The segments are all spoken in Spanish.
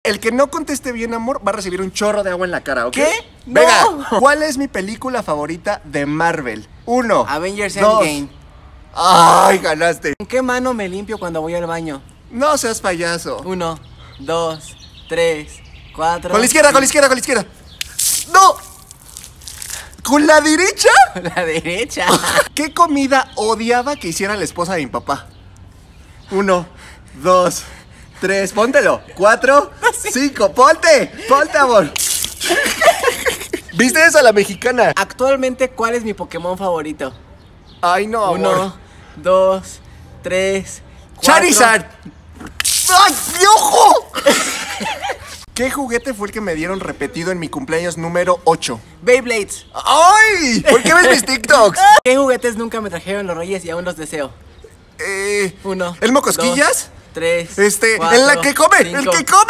El que no conteste bien, amor, va a recibir un chorro de agua en la cara, ¿ok? ¿Qué? Venga, No. ¿cuál es mi película favorita de Marvel? 1, Avengers 2. Endgame. Ay, ganaste. ¿Con qué mano me limpio cuando voy al baño? No seas payaso. 1, 2, 3, 4. Con la izquierda, con la izquierda, con la izquierda. ¡No! ¿Con la derecha? Con la derecha. ¿Qué comida odiaba que hiciera la esposa de mi papá? 1, 2, 3, póntelo. 4, 5, ponte, amor. ¿Viste eso a la mexicana? Actualmente, ¿cuál es mi Pokémon favorito? Ay, no, amor. 1, 2, 3, 4. ¡Charizard! ¡Ay, piojo! ¿Qué juguete fue el que me dieron repetido en mi cumpleaños número 8? Beyblades. ¡Ay! ¿Por qué ves mis TikToks? ¿Qué juguetes nunca me trajeron los reyes y aún los deseo? 1. ¿El mocosquillas? 3. En la que come, el que come.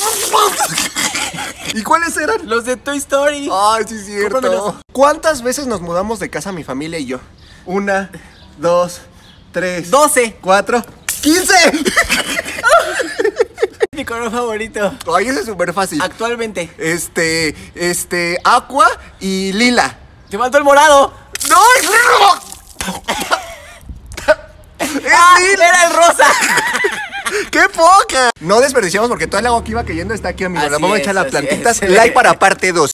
¿Y cuáles eran? Los de Toy Story. Ay, sí es cierto. Cómpramelos. ¿Cuántas veces nos mudamos de casa mi familia y yo? 1, 2, 3, 12. 4, 15. Mi color favorito. Ay, ese es súper fácil. Actualmente. Aqua y lila. Te faltó el morado. ¡No! ¡Es lila! Era el rosa. ¡Qué poca! No desperdiciamos porque todo el agua que iba cayendo está aquí, amigo. Así Le vamos a es, echar las así plantitas. es. Like para parte 2.